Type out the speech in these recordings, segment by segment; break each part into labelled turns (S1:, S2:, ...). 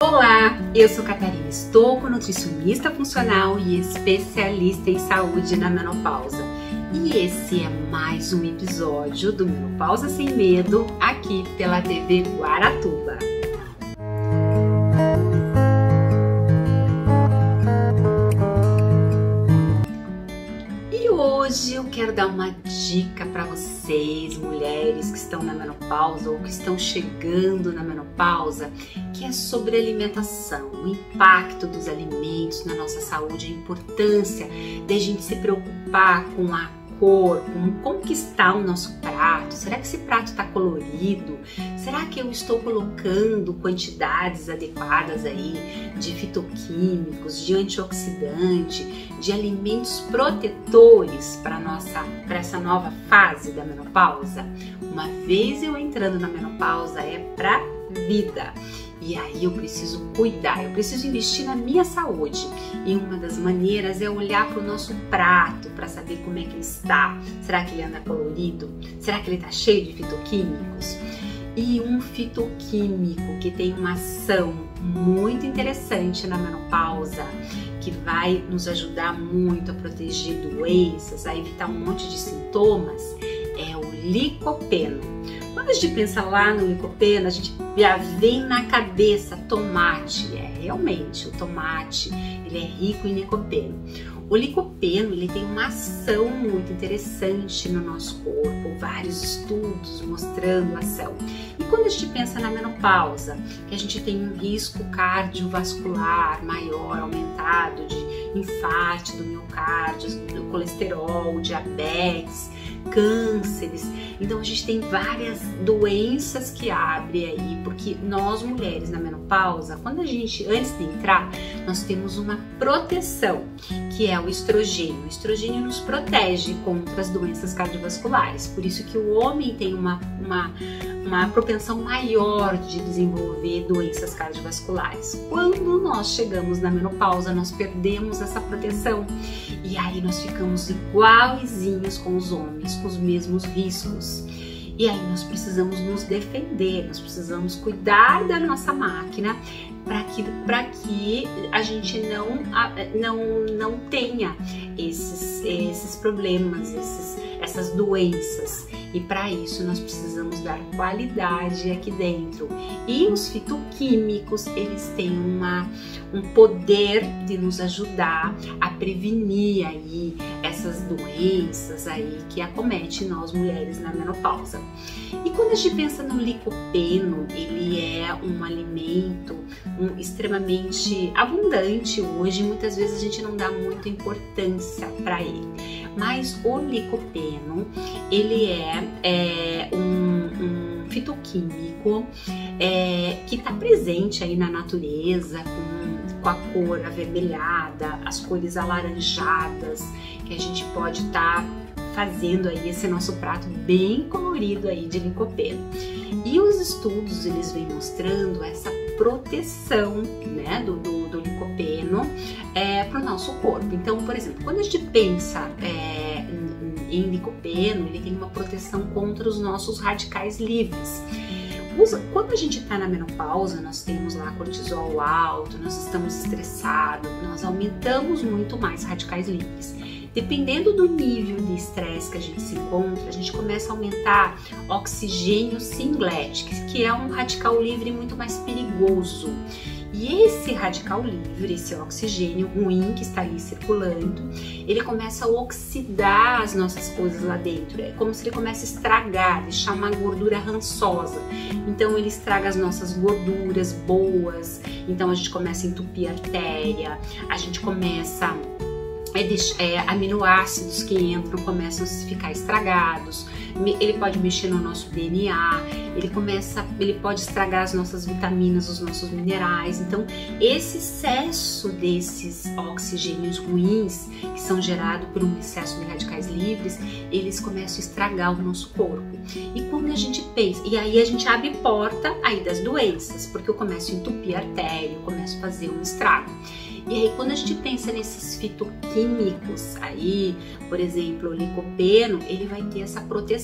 S1: Olá, eu sou Catarina Stocco, nutricionista funcional e especialista em saúde na menopausa. E esse é mais um episódio do Menopausa Sem Medo, aqui pela TV Guaratuba. E hoje eu quero dar uma dica para vocês, mulheres que estão na menopausa ou que estão chegando na menopausa, que é sobre alimentação, o impacto dos alimentos na nossa saúde, a importância de a gente se preocupar com a cor, com como que está o nosso prato. Será que esse prato está colorido? Será que eu estou colocando quantidades adequadas aí de fitoquímicos, de antioxidante, de alimentos protetores para essa nova fase da menopausa? Uma vez eu entrando na menopausa é para vida. E aí eu preciso cuidar, eu preciso investir na minha saúde. E uma das maneiras é olhar para o nosso prato, para saber como é que ele está. Será que ele anda colorido? Será que ele está cheio de fitoquímicos? E um fitoquímico que tem uma ação muito interessante na menopausa, que vai nos ajudar muito a proteger doenças, a evitar um monte de sintomas, é o licopeno. Quando a gente pensa lá no licopeno, a gente já vem na cabeça tomate. Realmente, o tomate ele é rico em licopeno. O licopeno ele tem uma ação muito interessante no nosso corpo, vários estudos mostrando a ação. E quando a gente pensa na menopausa, que a gente tem um risco cardiovascular maior, aumentado de infarto do miocárdio, do colesterol, diabetes, cânceres. Então a gente tem várias doenças que abrem aí, porque nós mulheres na menopausa, quando a gente, antes de entrar, nós temos uma proteção, que é o estrogênio. O estrogênio nos protege contra as doenças cardiovasculares, por isso que o homem tem uma propensão maior de desenvolver doenças cardiovasculares. Quando nós chegamos na menopausa, nós perdemos essa proteção e aí nós ficamos iguaizinhos com os homens, com os mesmos riscos. E aí nós precisamos nos defender, nós precisamos cuidar da nossa máquina para que a gente não tenha esses problemas, essas doenças. E para isso nós precisamos dar qualidade aqui dentro. E os fitoquímicos, eles têm um poder de nos ajudar a prevenir aí essas doenças aí que acometem nós mulheres na menopausa. E quando a gente pensa no licopeno, ele é um alimento extremamente abundante hoje, muitas vezes a gente não dá muita importância para ele. Mas o licopeno, ele é um fitoquímico que está presente aí na natureza, com a cor avermelhada, as cores alaranjadas, que a gente pode estar fazendo aí esse nosso prato bem colorido aí de licopeno. E os estudos, eles vêm mostrando essa proteção, né, do licopeno para o nosso corpo. Então, por exemplo, quando a gente pensa em licopeno, ele tem uma proteção contra os nossos radicais livres. Quando a gente está na menopausa, nós temos lá cortisol alto, nós estamos estressados, nós aumentamos muito mais radicais livres. Dependendo do nível de estresse que a gente se encontra, a gente começa a aumentar oxigênio singlet, que é um radical livre muito mais perigoso. E esse radical livre, esse oxigênio ruim que está ali circulando, ele começa a oxidar as nossas coisas lá dentro. É como se ele começa a estragar, deixar uma gordura rançosa. Então ele estraga as nossas gorduras boas, então a gente começa a entupir a artéria, a gente começa aminoácidos que entram começam a ficar estragados, ele pode mexer no nosso DNA, ele pode estragar as nossas vitaminas, os nossos minerais. Então esse excesso desses oxigênios ruins que são gerados por um excesso de radicais livres, eles começam a estragar o nosso corpo. E quando a gente pensa, e aí a gente abre porta aí das doenças, porque eu começo a entupir a artéria, eu começo a fazer um estrago. E aí quando a gente pensa nesses fitoquímicos aí, por exemplo, o licopeno, ele vai ter essa proteção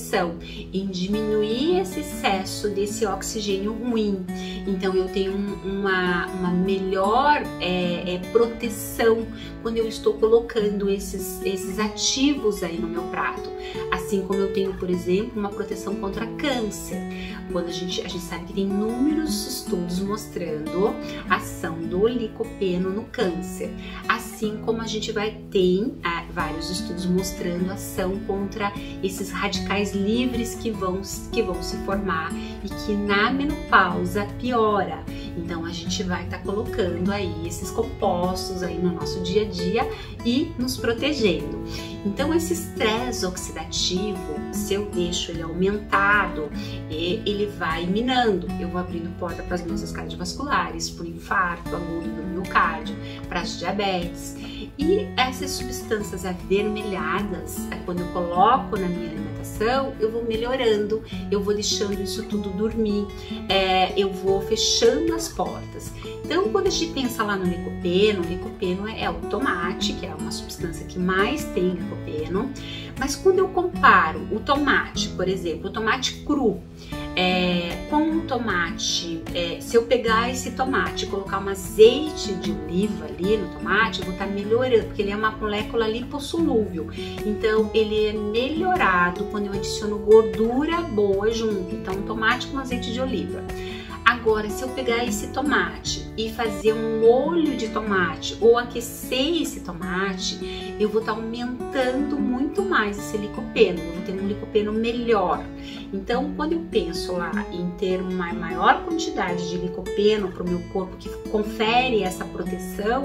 S1: proteção, em diminuir esse excesso desse oxigênio ruim. Então eu tenho uma melhor proteção quando eu estou colocando esses ativos aí no meu prato. Assim como eu tenho, por exemplo, uma proteção contra câncer. Quando a gente sabe que tem inúmeros estudos mostrando a ação do licopeno no câncer. Assim como a gente vai ter vários estudos mostrando a ação contra esses radicais livres que vão se formar e que na menopausa piora. Então a gente vai estar colocando aí esses compostos aí no nosso dia a dia e nos protegendo. Então esse estresse oxidativo, se eu deixo ele aumentado, ele vai minando. Eu vou abrindo porta para as doenças cardiovasculares, para o infarto agudo do miocárdio, para as diabetes. E essas substâncias avermelhadas, quando eu coloco na minha alimentação, eu vou melhorando, eu vou deixando isso tudo dormir, eu vou fechando as portas. Então, quando a gente pensa lá no licopeno, o licopeno é o tomate, que é uma substância que mais tem licopeno. Mas quando eu comparo o tomate, por exemplo, o tomate cru, com o tomate, se eu pegar esse tomate e colocar um azeite de oliva ali no tomate, eu vou estar melhorando, porque ele é uma molécula lipossolúvel. Então, ele é melhorado quando eu adiciono gordura boa junto. Então, tomate com azeite de oliva. Agora, se eu pegar esse tomate e fazer um molho de tomate ou aquecer esse tomate, eu vou estar aumentando muito mais esse licopeno, eu vou ter um licopeno melhor. Então, quando eu penso lá em ter uma maior quantidade de licopeno para o meu corpo, que confere essa proteção,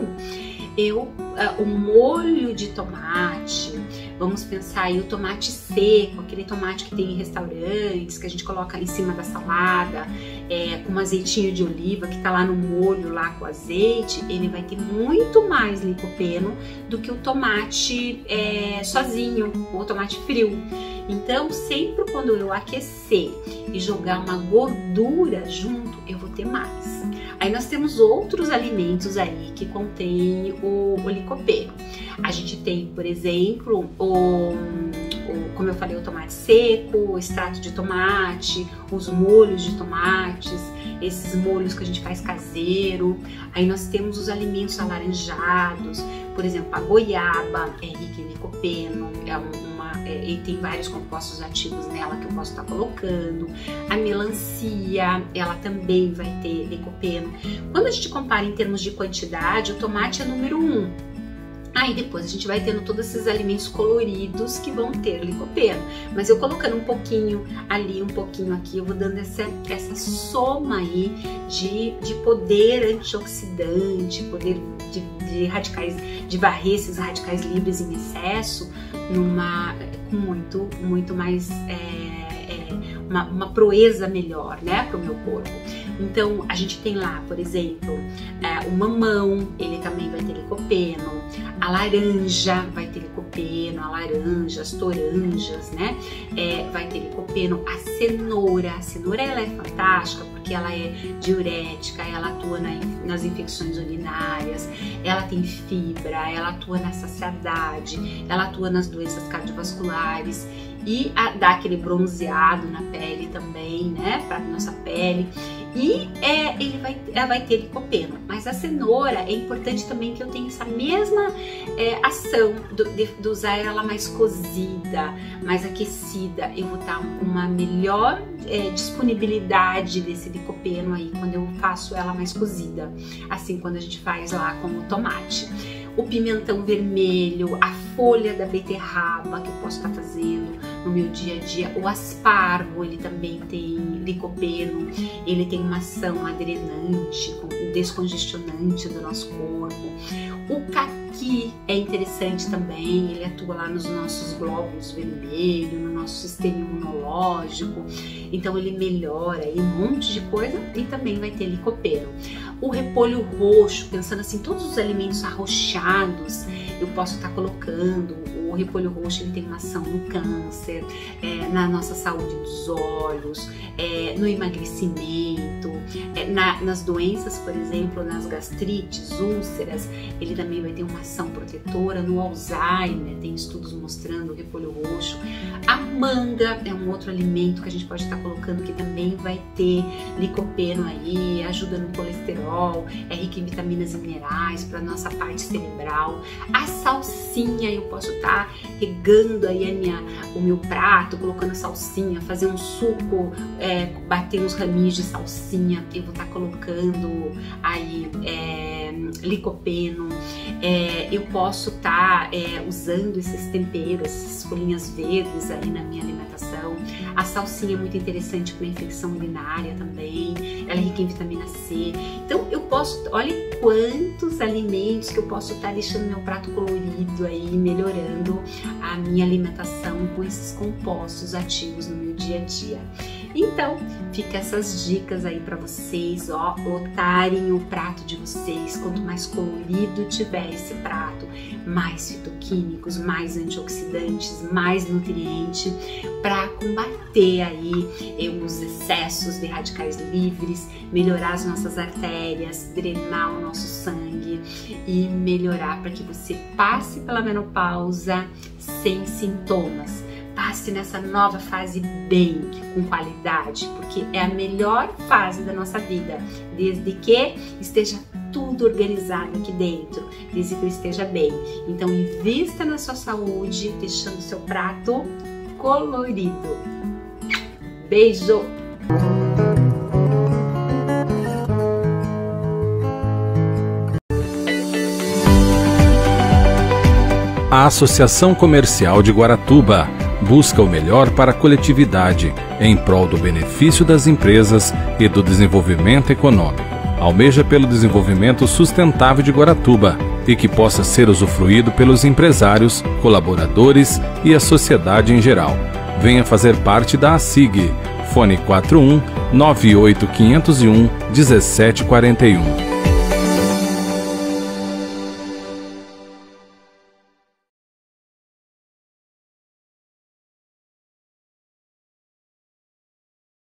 S1: o molho de tomate, vamos pensar aí o tomate seco, aquele tomate que tem em restaurantes, que a gente coloca em cima da salada, com um azeitinho de oliva que tá lá no molho, lá com azeite, ele vai ter muito mais licopeno do que o tomate sozinho, ou o tomate frio. Então, sempre quando eu aquecer e jogar uma gordura junto, eu vou ter mais. Aí nós temos outros alimentos aí que contêm o licopeno. A gente tem, por exemplo, como eu falei, o tomate seco, o extrato de tomate, os molhos de tomates, esses molhos que a gente faz caseiro. Aí nós temos os alimentos alaranjados, por exemplo, a goiaba é rica em licopeno, e tem vários compostos ativos nela que eu posso estar colocando. A melancia, ela também vai ter licopeno. Quando a gente compara em termos de quantidade, o tomate é número 1. Aí depois a gente vai tendo todos esses alimentos coloridos que vão ter licopeno. Mas eu colocando um pouquinho ali, um pouquinho aqui, eu vou dando essa soma aí de poder antioxidante, poder de radicais, de varrer esses radicais livres em excesso, com muito mais, uma proeza melhor, né, para o meu corpo. Então, a gente tem lá, por exemplo, o mamão, ele também vai ter licopeno, a laranja vai ter licopeno, a laranja, as toranjas, né, vai ter licopeno, a cenoura ela é fantástica porque ela é diurética, ela atua nas infecções urinárias, ela tem fibra, ela atua na saciedade, ela atua nas doenças cardiovasculares e dá aquele bronzeado na pele também, né, para nossa pele. E ela vai ter licopeno, mas a cenoura é importante também que eu tenha essa mesma ação de usar ela mais cozida, mais aquecida. Eu vou estar com uma melhor disponibilidade desse licopeno aí quando eu faço ela mais cozida, assim quando a gente faz lá com o tomate. O pimentão vermelho, a folha da beterraba que eu posso estar fazendo no meu dia a dia, o aspargo, ele também tem licopeno, ele tem uma ação adrenante, descongestionante do nosso corpo. O caqui é interessante também, ele atua lá nos nossos glóbulos vermelhos, no nosso sistema imunológico, então ele melhora aí um monte de coisa e também vai ter licopeno. O repolho roxo, pensando assim, todos os alimentos arroxados, eu posso estar colocando o repolho roxo ele tem uma ação no câncer, na nossa saúde dos olhos, no emagrecimento, nas doenças, por exemplo, nas gastrites, úlceras, ele também vai ter uma ação protetora. No Alzheimer, tem estudos mostrando o repolho roxo. A manga é um outro alimento que a gente pode estar colocando que também vai ter licopeno aí, ajuda no colesterol, é rico em vitaminas e minerais para nossa parte cerebral. A salsinha, eu posso estar regando aí o meu prato, colocando salsinha, fazer um suco, bater uns raminhos de salsinha, eu vou estar colocando aí licopeno. Eu posso estar usando esses temperos, essas folhinhas verdes aí na minha alimentação. A salsinha é muito interessante para infecção urinária também, ela é rica em vitamina C. Então eu posso, olha quantos alimentos que eu posso estar deixando meu prato colorido aí, melhorando a minha alimentação com esses compostos ativos no meu dia a dia. Então, fica essas dicas aí para vocês, ó, lotarem o prato de vocês. Quanto mais colorido tiver esse prato, mais fitoquímicos, mais antioxidantes, mais nutriente para combater aí os excessos de radicais livres, melhorar as nossas artérias, drenar o nosso sangue e melhorar para que você passe pela menopausa sem sintomas. Passe nessa nova fase bem, com qualidade, porque é a melhor fase da nossa vida, desde que esteja tudo organizado aqui dentro, desde que eu esteja bem. Então, invista na sua saúde, deixando o seu prato colorido. Beijo!
S2: A Associação Comercial de Guaratuba busca o melhor para a coletividade, em prol do benefício das empresas e do desenvolvimento econômico. Almeja pelo desenvolvimento sustentável de Guaratuba e que possa ser usufruído pelos empresários, colaboradores e a sociedade em geral. Venha fazer parte da ASIG. Fone 41 98 501 1741.